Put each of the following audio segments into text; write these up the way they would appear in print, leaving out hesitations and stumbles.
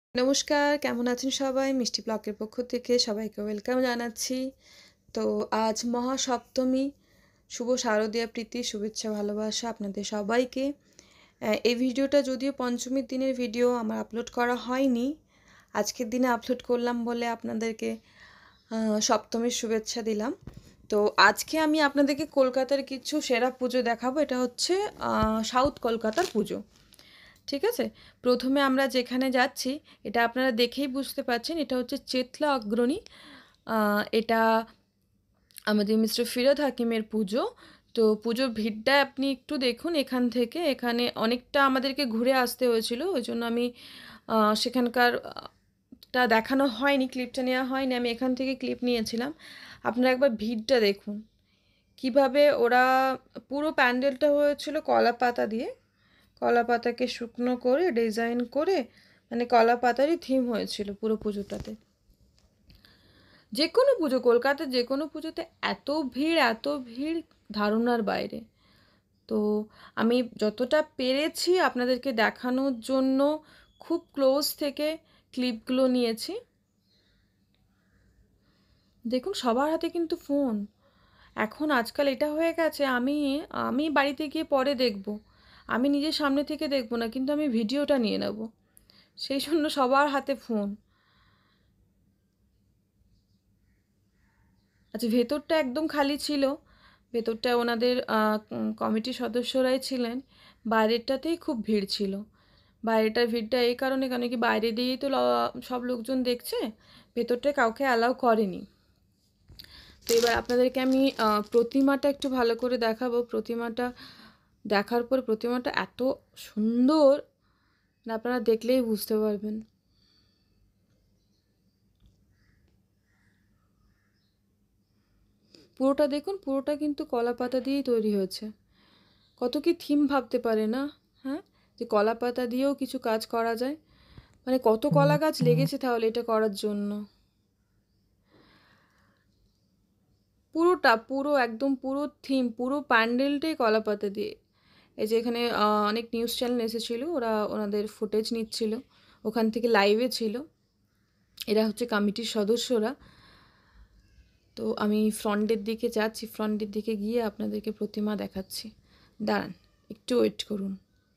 নমস্কার, কেমন আছেন সবাই? মিষ্টি ব্লগের পক্ষ থেকে সবাইকে ওয়েলকাম জানাচ্ছি। তো আজ মহাসপ্তমী, শুভ শারদীয়া প্রীতি, শুভেচ্ছা ভালোবাসা আপনাদের সবাইকে। এই ভিডিওটা যদিও পঞ্চমীর দিনের ভিডিও আমার আপলোড করা হয়নি, আজকের দিনে আপলোড করলাম বলে আপনাদেরকে সপ্তমীর শুভেচ্ছা দিলাম। তো আজকে আমি আপনাদেরকে কলকাতার কিছু সেরা পুজো দেখাবো। এটা হচ্ছে সাউথ কলকাতার পুজো। ঠিক আছে, প্রথমে আমরা যেখানে যাচ্ছি এটা আপনারা দেখেই বুঝতে পারছেন, এটা হচ্ছে চেতলা অগ্রণী। এটা আমাদের মিস্টার ফিরোজ হাকিমের পুজো। তো পুজোর ভিড়টা আপনি একটু দেখুন এখান থেকে। এখানে অনেকটা আমাদেরকে ঘুরে আসতে হয়েছিল, ওই জন্য আমি সেখানকার টা দেখানো হয়নি, ক্লিপটা নেওয়া হয়নি, আমি এখান থেকে ক্লিপ নিয়েছিলাম। আপনারা একবার ভিড়টা দেখুন কিভাবে ওরা, পুরো প্যান্ডেলটা হয়েছিল কলা পাতা দিয়ে, কলা পাতাকে শুকনো করে ডিজাইন করে, মানে কলা পাতারই থিম হয়েছিল পুরো পুজোটাতে। যে কোনো পুজো, কলকাতার যে কোনো পুজোতে এত ভিড় ধারণার বাইরে। তো আমি যতটা পেরেছি আপনাদেরকে দেখানোর জন্য খুব ক্লোজ থেকে ক্লিপগুলো নিয়েছি। দেখুন সবার হাতে কিন্তু ফোন, এখন আজকাল এটা হয়ে গেছে, আমি বাড়িতে গিয়ে পরে দেখব, আমি নিজের সামনে থেকে দেখব না, কিন্তু আমি ভিডিওটা নিয়ে নেব, সেই জন্য সবার হাতে ফোন। আচ্ছা, ভেতরটা একদম খালি ছিল, ভেতরটা ওনাদের কমিটির সদস্যরাই ছিলেন, বাইরেরটাতেই খুব ভিড় ছিল। বাইরেটার ভিড়টা এই কারণে, কেন কি বাইরে দিয়েই তো সব লোকজন দেখছে, ভেতরটা কাউকে অ্যালাউ করেনি। তো এবার আপনাদেরকে আমি প্রতিমাটা একটু ভালো করে দেখাবো। প্রতিমাটা দেখার পর, প্রতিমাটা এত সুন্দর না, আপনারা দেখলেই বুঝতে পারবেন। পুরোটা দেখুন, পুরোটা কিন্তু কলা পাতা দিয়েই তৈরি হয়েছে। কত কি থিম ভাবতে পারে না? হ্যাঁ, যে কলা পাতা দিয়েও কিছু কাজ করা যায়, মানে কত কলা গাছ লেগেছে তাহলে এটা করার জন্য। পুরোটা, পুরো একদম পুরো থিম, পুরো প্যান্ডেলটাই কলা পাতা দিয়ে। এই যে এখানে অনেক নিউজ চ্যানেল এসেছিলো, ওরা ওনাদের ফুটেজ নিচ্ছিল, ওখান থেকে লাইভে ছিল। এরা হচ্ছে কমিটির সদস্যরা। তো আমি ফ্রন্টের দিকে যাচ্ছি, ফ্রন্টের দিকে গিয়ে আপনাদেরকে প্রতিমা দেখাচ্ছি। দাঁড়ান, একটু ওয়েট করুন।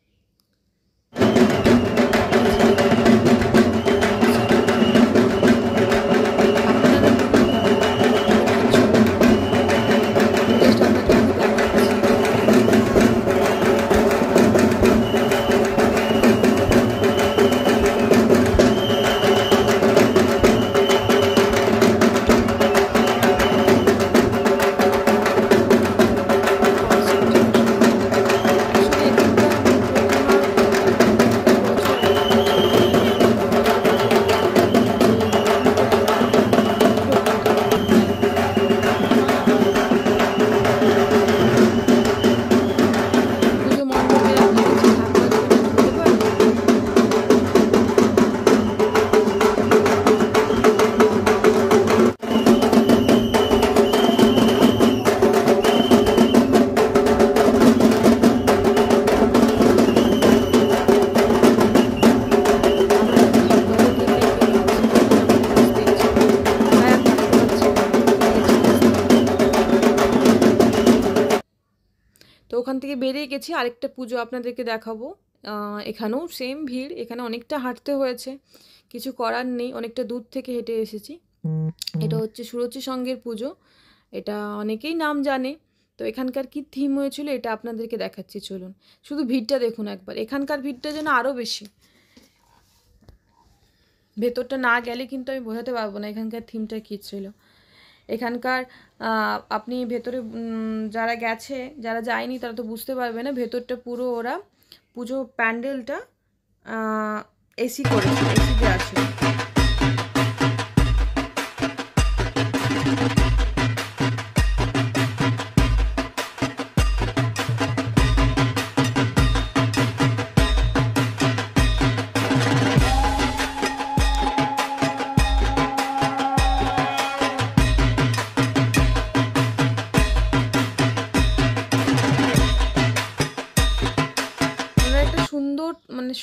তো ওখান থেকে বেরিয়ে গেছি, আরেকটা পুজো আপনাদেরকে দেখাবো। এখানেও সেম ভিড়, এখানে অনেকটা হাঁটতে হয়েছে, কিছু করার নেই, অনেকটা দূর থেকে হেঁটে এসেছি। এটা হচ্ছে সুরুচি সঙ্গের পুজো, এটা অনেকেই নাম জানে। তো এখানকার কি থিম হয়েছিল এটা আপনাদেরকে দেখাচ্ছি, চলুন। শুধু ভিড়টা দেখুন একবার, এখানকার ভিড়টা যেন আরও বেশি। ভেতরটা না গেলে কিন্তু আমি বোঝাতে পারবো না এখানকার থিমটা কী ছিল। এখানকার আপনি ভেতরে যারা গেছে, যারা যায়নি তারা তো বুঝতে পারবে না, ভেতরটা পুরো ওরা পুজো প্যান্ডেলটা এসি করেছে, এসি দেওয়া ছিল।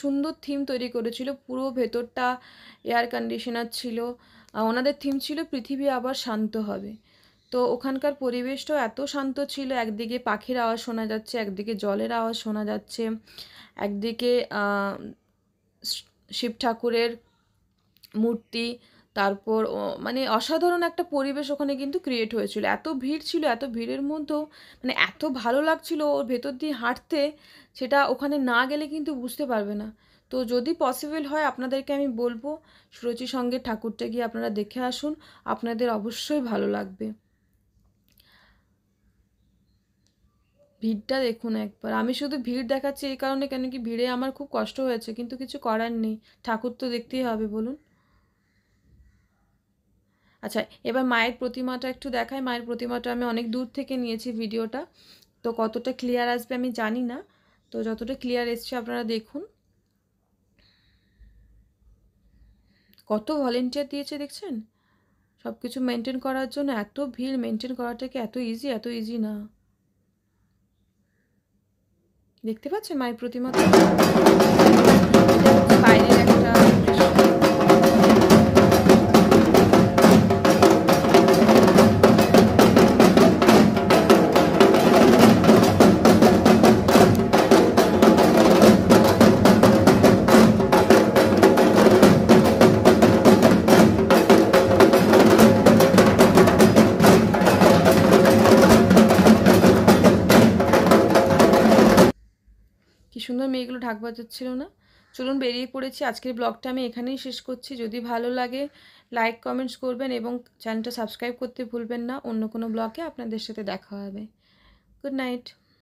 সুন্দর থিম তৈরি করেছিল, পুরো ভেতরটা এয়ার কন্ডিশনার ছিল। ওনাদের থিম ছিল পৃথিবী আবার শান্ত হবে। তো ওখানকার পরিবেশটাও এত শান্ত ছিল, একদিকে পাখির আওয়াজ শোনা যাচ্ছে, একদিকে জলের আওয়াজ শোনা যাচ্ছে, একদিকে শিব ঠাকুরের মূর্তি, তারপর মানে অসাধারণ একটা পরিবেশ ওখানে কিন্তু ক্রিয়েট হয়েছিল। এত ভিড় ছিল, এত ভিড়ের মধ্যেও মানে এত ভালো লাগছিল ওর ভেতর দিয়ে হাঁটতে, সেটা ওখানে না গেলে কিন্তু বুঝতে পারবে না। তো যদি পসিবল হয় আপনাদেরকে আমি বলবো সুরুচির সঙ্গে ঠাকুরটা গিয়ে আপনারা দেখে আসুন, আপনাদের অবশ্যই ভালো লাগবে। ভিড়টা দেখুন একবার। আমি শুধু ভিড় দেখাচ্ছি এই কারণে, কেন কি ভিড়ে আমার খুব কষ্ট হয়েছে, কিন্তু কিছু করার নেই, ঠাকুর তো দেখতেই হবে বলুন। আচ্ছা, এবার মায়ের প্রতিমাটা একটু দেখাই। মায়ের প্রতিমাটা আমি অনেক দূর থেকে নিয়েছি ভিডিওটা, তো কতটা ক্লিয়ার আসবে আমি জানি না, তো যতটা ক্লিয়ার এসছে আপনারা দেখুন। কত ভলেন্টিয়ার দিয়েছে দেখছেন সব কিছু মেনটেন করার জন্য। এত ভিড় মেনটেন করাটাকে এত ইজি না। দেখতে পাচ্ছেন মায়ের প্রতিমাটা? এটা হচ্ছে বাইরের একটা দৃশ্য। কি সুন্দর মেয়েগুলো ঢাক বাজাচ্ছিল না? চলুন বেরিয়ে পড়েছি। আজকের ব্লগটা আমি এখানেই শেষ করছি। যদি ভালো লাগে লাইক কমেন্টস করবেন এবং চ্যানেলটা সাবস্ক্রাইব করতে ভুলবেন না। অন্য কোনো ব্লগে আপনাদের সাথে দেখা হবে। Good night.